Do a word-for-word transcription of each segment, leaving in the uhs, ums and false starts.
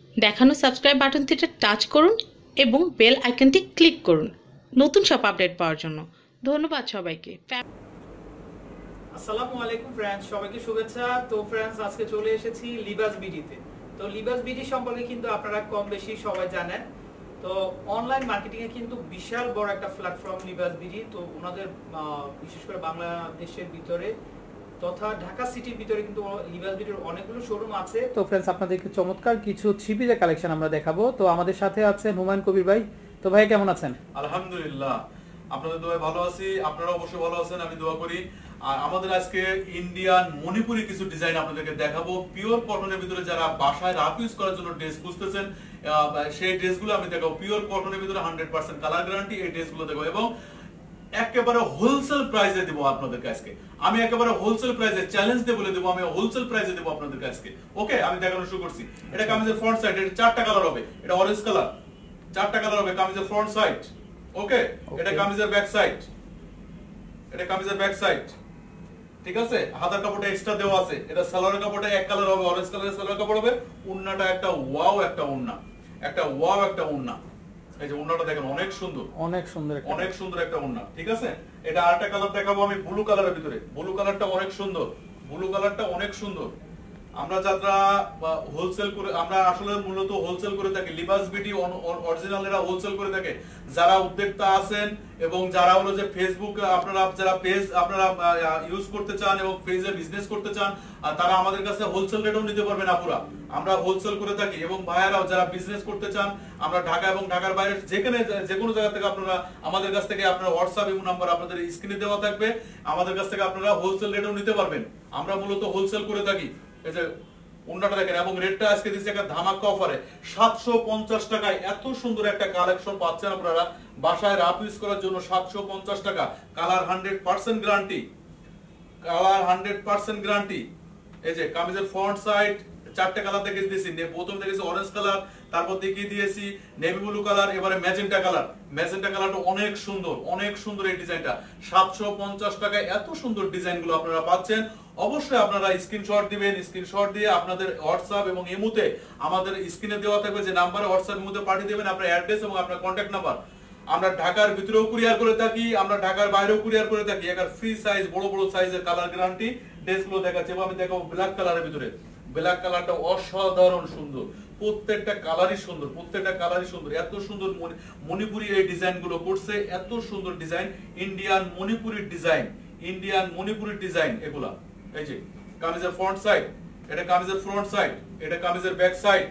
দেখানো subscribe বাটনটিতে touch করুন এবং বেল আইকনটি ক্লিক করুন নতুন সব আপডেট পাওয়ার জন্য। ধন্যবাদ সবাইকে। আসসালামু আলাইকুম ফ্রেন্ডস, সবাইকে শুভেচ্ছা। তো ফ্রেন্ডস, আজকে চলে এসেছি লিবাস বিডিতে। তো লিবাস বিডি সম্পর্কে কিন্তু আপনারা কম বেশি সবাই জানেন। তো অনলাইন মার্কেটিং এ কিন্তু বিশাল বড় একটা প্ল্যাটফর্ম লিবাস বিডি। তো ওনাদের বিশেষ করে বাংলাদেশের ভিতরে তথা ঢাকা সিটির ভিতরে কিন্তু লিবাস বিডির অনেকগুলো শোরুম আছে। তো ফ্রেন্ডস, আপনাদেরকে চমৎকার কিছু থ্রি পিসের কালেকশন আমরা দেখাবো। তো আমাদের সাথে আছেন হুমায়ুন কবির ভাই। তো ভাই কেমন আছেন? আলহামদুলিল্লাহ, আপনাদের দোয়ায় ভালো আছি, আপনারা অবশ্যই ভালো আছেন, আমি দোয়া করি। আর আমাদের আজকে ইন্ডিয়ান মণিপুরি কিছু ডিজাইন আপনাদেরকে দেখাবো। পিওর কটনের ভিতরে যারা বাসায় রাফ ইউজ করার জন্য ড্রেস খুঁজতেছেন, সেই ড্রেসগুলো আমি দেখাবো। পিওর কটনের ভিতরে হান্ড্রেড পার্সেন্ট কালার গ্যারান্টি এই ড্রেসগুলো দেখাবো এবং একেবারে হোলসেল প্রাইসে দেবো আপনাদের কাছে। আমি একেবারে হোলসেল প্রাইসে চ্যালেঞ্জ দিয়ে বলে দেবো, আমি হোলসেল প্রাইসে দেবো আপনাদের কাছে। ওকে, আমি দেখানো শুরু করছি। এটা কামিজের ফ্রন্ট সাইড, এটা চারটা কালার হবে। এটা অরেঞ্জ কালার, চারটা কালার হবে কামিজের ফ্রন্ট সাইড। ওকে, এটা কামিজের ব্যাক সাইড, এটা কামিজের ব্যাক সাইড, ঠিক আছে। হাতার কাপড়টা এক্সট্রা দেওয়া আছে। এটা সালোয়ারের কাপড়টা এক কালার হবে, অরেঞ্জ কালারের সালোয়ার কাপড় হবে। ওন্নাটা একটা ওয়াও একটা ওন্না, একটা ওয়াও একটা ওন্না। এই যে ওন্নাটা দেখেন অনেক সুন্দর, অনেক সুন্দর, অনেক সুন্দর একটা ওন্না, ঠিক আছে। এটা আরেকটা কালার দেখাবো আমি, ব্লু কালারের ভিতরে। ব্লু কালারটা অনেক সুন্দর, ব্লু কালারটা অনেক সুন্দর। আমরা যারা হোলসেল করে, আমরা আসলে মূলত হোলসেল করে থাকি। লিবাস বিডি অরিজিনাল এরা হোলসেল করে থাকে। যারা উদ্যোক্তা আছেন এবং যারা হলো যে ফেসবুক আপনারা যারা পেজ আপনারা ইউজ করতে চান এবং পেজে বিজনেস করতে চান, তারা আমাদের কাছে হোলসেল রেটেও নিতে পারবেন। আপুরা আমরা হোলসেল করে থাকি এবং ভাইয়ারাও যারা বিজনেস করতে চান, আমরা ঢাকা এবং ঢাকার বাইরে যেখানে যে কোনো জায়গা থেকে আপনারা আমাদের কাছ থেকে আপনার হোয়াটসঅ্যাপ এবং নাম্বার আপনাদের স্ক্রিনে দেওয়া থাকবে, আমাদের কাছ থেকে আপনারা হোলসেল রেটেও নিতে পারবেন। আমরা মূলত হোলসেল করে থাকি। এই যে ওন্নাটা দেখেন এবং রেটটা আজকে দিচ্ছে একটা ধামাকা অফারে সাতশো পঞ্চাশ টাকায়। এত সুন্দর একটা কালেকশন পাচ্ছেন আপনারা বাসায় রাফ ইউজ করার জন্য। সাতশো পঞ্চাশ টাকা, colour hundred percent guarantee, colour hundred percent guarantee. এই যে কামিজের ফ্রন্ট সাইড চারটে কালার দেখে দিয়েছি। প্রথম দেখেছি অরেঞ্জ কালার, তারপর দেখিয়ে দিয়েছি নেভি ব্লু কালার, এবারে ম্যাজেন্টা কালার। ম্যাজেন্টা কালারটা অনেক সুন্দর, অনেক সুন্দর এই ডিজাইনটা। সাতশো পঞ্চাশ টাকায় এত সুন্দর ডিজাইন গুলো আপনারা পাচ্ছেন। অবশ্যই আপনারা স্ক্রিনশট দিবেন। স্ক্রিনশট দিয়ে আপনাদের হোয়াটসঅ্যাপ এবং ইমোতে আমাদের স্ক্রিনে দেওয়া থাকবে যে নাম্বারে হোয়াটসঅ্যাপ ইমোতে পাঠিয়ে দেবেন আপনার অ্যাড্রেস এবং আপনার কন্ট্যাক্ট নাম্বার। আমরা ঢাকার ভিতরেও কুরিয়ার করে থাকি, আমরা ঢাকার বাইরেও কুরিয়ার করে থাকি। একটা ফ্রি সাইজ, বড় বড় সাইজের কালার গ্যারান্টি ড্রেসগুলো দেখাচ্ছি এবং আমি দেখাবো ব্ল্যাক কালারের ভিতরে। ব্ল্যাক কালারটা অসাধারণ সুন্দর, প্রত্যেকটা কালারই সুন্দর, প্রত্যেকটা কালারই সুন্দর। এত সুন্দর মণিপুরি এই ডিজাইন গুলো করছে, এত সুন্দর design. Indian Manipuri design, Indian Manipuri design এগুলা। এই যে কামিজের ফ্রন্ট সাইড, এটা কামিজের ফ্রন্ট সাইড, এটা কামিজের ব্যাক সাইড,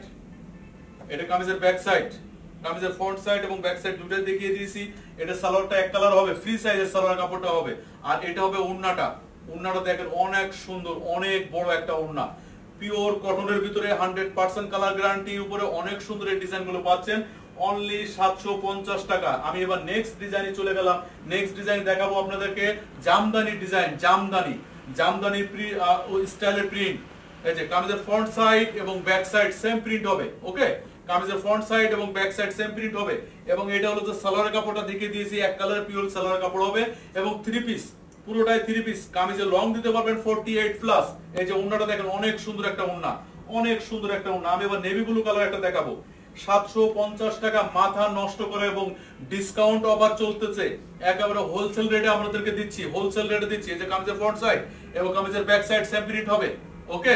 এটা কামিজের ব্যাক সাইড। কামিজের ফ্রন্ট সাইড এবং ব্যাক সাইড দুটোই দেখিয়ে দিয়েছি। এটা সালোয়ারটা এক কালার হবে, ফ্রি সাইজের সালোয়ার কাপড়টা হবে। আর এটা হবে ওন্নাটা। ওন্নাটা দেখেন অনেক সুন্দর, অনেক বড় একটা ওন্না। পিওর কটনের ভিতরে হান্ড্রেড পার্সেন্ট কালার গ্যারান্টির উপরে অনেক সুন্দর এই ডিজাইন গুলো পাচ্ছেন অনলি সাতশো পঞ্চাশ টাকা। আমি এবার নেক্সট ডিজাইনে চলে গেলাম। নেক্সট ডিজাইন দেখাবো আপনাদেরকে জামদানি ডিজাইন, জামদানি জামদানি স্টাইলের প্রিন্ট। এই যে কামিজের ফ্রন্ট সাইড এবং ব্যাক সাইড সেম প্রিন্ট হবে। ওকে, কামিজের ফ্রন্ট সাইড এবং ব্যাক সাইড সেম প্রিন্ট হবে। এবং এটা হলো যে সালোয়ার কাপড়টা দেখিয়ে দিয়েছি, এক কালার পিওর সালোয়ার কাপড় হবে এবং থ্রি পিস, পুরোটাই থ্রি পিস। কামিজের লং দিতে পারবেন আটচল্লিশ প্লাস। এই যে ওন্নাটা দেখেন অনেক সুন্দর একটা ওন্না, অনেক সুন্দর একটা ওন্না। আমি এবার নেভি ব্লু কালার একটা দেখাবো। সাতশো পঞ্চাশ টাকা, মাথা নষ্ট করে এবং ডিসকাউন্ট অফার চলতেছে। একেবারে হোলসেল রেটে আপনাদেরকে দিচ্ছি, হোলসেল রেটে দিচ্ছি। এই যে কামিজের ফ্রন্ট সাইড এবং কামিজের ব্যাক সাইড সেম প্রিন্ট হবে। ওকে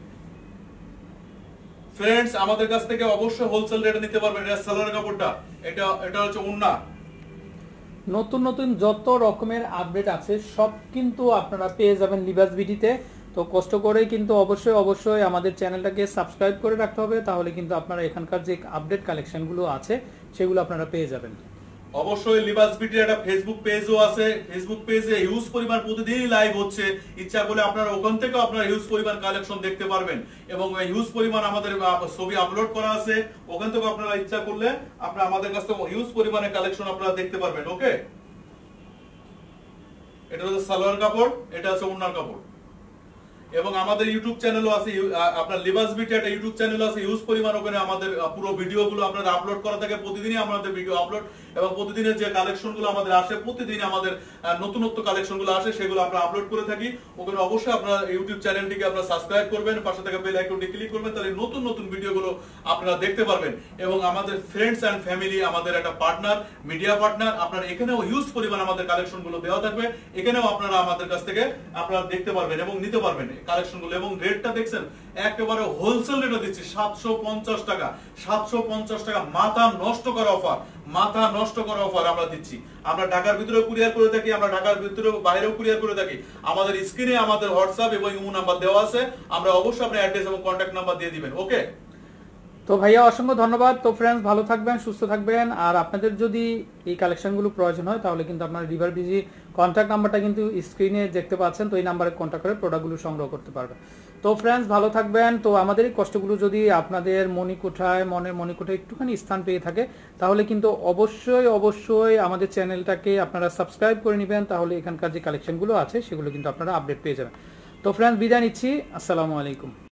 ফ্রেন্ডস, আমাদের কাছ থেকে অবশ্যই হোলসেল রেটে নিতে পারবেন। এটা সালোয়ার কাপড়টা, এটা এটা হচ্ছে ওন্না। নতুন নতুন যত রকমের আপডেট আছে সব কিন্তু আপনারা পেয়ে যাবেন লিবাস বিডিতে। তো কষ্ট করে কিন্তু অবশ্যই অবশ্যই আমাদের চ্যানেলটাকে সাবস্ক্রাইব করে রাখতে হবে, তাহলে কিন্তু আপনারা এখানকার যে আপডেট কালেকশনগুলো আছে সেগুলো আপনারা পেয়ে যাবেন। অবশ্যই লিবাস বিটির একটা ফেসবুক পেজও আছে। ফেসবুক পেজে হিউজ পরিমাণ প্রতিদিনই লাইভ হচ্ছে। ইচ্ছা করলে আপনারা ওখান থেকেও আপনারা হিউজ পরিমাণ কালেকশন দেখতে পারবেন এবং হিউজ পরিমাণ আমাদের ছবি আপলোড করা আছে। ওখান থেকে আপনারা ইচ্ছা করলে আপনারা আমাদের কাছ থেকে হিউজ পরিমাণে কালেকশন আপনারা দেখতে পারবেন। ওকে, এটা হচ্ছে সালোয়ার কাপড়, এটা হচ্ছে ওন্নার কাপড়। এবং আমাদের ইউটিউব চ্যানেলও আছে, আপনার লিবাস বিটি একটা ইউটিউব চ্যানেল আছে, ইউজ পরিমাণ ওখানে আমাদের পুরো ভিডিওগুলো আপনারা আপলোড করা থাকে, প্রতিদিনই আমাদের ভিডিও আপলোড এবং প্রতিদিনের যে কালেকশনগুলো আমাদের আসে, প্রতিদিন আমাদের নতুনত্ব কালেকশনগুলো আসে, সেগুলো আমরা আপলোড করে থাকি। ওখানে অবশ্যই আপনারা ইউটিউব চ্যানেলটিকে আপনারা সাবস্ক্রাইব করবেন, পাশে থাকা বেল আইকনটি ক্লিক করবেন, তাহলে নতুন নতুন ভিডিওগুলো আপনারা দেখতে পারবেন। এবং আমাদের ফ্রেন্ডস এন্ড ফ্যামিলি, আমাদের একটা পার্টনার, মিডিয়া পার্টনার, আপনারা এখানেও হিউজ পরিমাণ আমাদের কালেকশনগুলো দেওয়া থাকবে, এখানেও আপনারা আমাদের কাছ থেকে আপনারা দেখতে পারবেন এবং নিতে পারবেন কালেকশনগুলো। এবং রেটটা দেখছেন একেবারে হোলসেল রেটে দিচ্ছি সাতশো পঞ্চাশ টাকা, সাতশো পঞ্চাশ টাকা, মাথা নষ্ট করা অফার, মাথা নষ্ট করা অফার আমরা দিচ্ছি। আমরা ঢাকার ভিতরে কুরিয়ার করে থাকি, আমরা ঢাকার ভিতরে বাইরেও কুরিয়ার করে থাকি। আমাদের স্ক্রিনে আমাদের হোয়াটসঅ্যাপ এবং ইমো নাম্বার দেওয়া আছে, আমরা অবশ্যই আপনার অ্যাড্রেস এবং কন্ট্যাক্ট নাম্বার দিয়ে দিবেন। ওকে, তো ভাইয়া অসংখ্য ধন্যবাদ। তো ফ্রেন্ডস ভালো থাকবেন, সুস্থ থাকবেন। আর আপনাদের যদি এই কালেকশনগুলো প্রয়োজন হয় তাহলে কিন্তু আপনার রিভার বিজি কন্ট্যাক্ট নাম্বারটা কিন্তু স্ক্রিনে দেখতে পাচ্ছেন, তো এই নাম্বারে কন্ট্যাক্ট করে প্রোডাক্টগুলো সংগ্রহ করতে পারবেন। তো ফ্রেন্ডস ভালো থাকবেন। তো আমাদের এই কষ্টগুলো যদি আপনাদের মণিকোঠায়, মনের মণিকোঠায় একটুখানি স্থান পেয়ে থাকে তাহলে কিন্তু অবশ্যই অবশ্যই আমাদের চ্যানেলটাকে আপনারা সাবস্ক্রাইব করে নেবেন, তাহলে এখানকার যে কালেকশনগুলো আছে সেগুলো কিন্তু আপনারা আপডেট পেয়ে যাবেন। তো ফ্রেন্ডস বিদায় নিচ্ছি, আসসালামু আলাইকুম।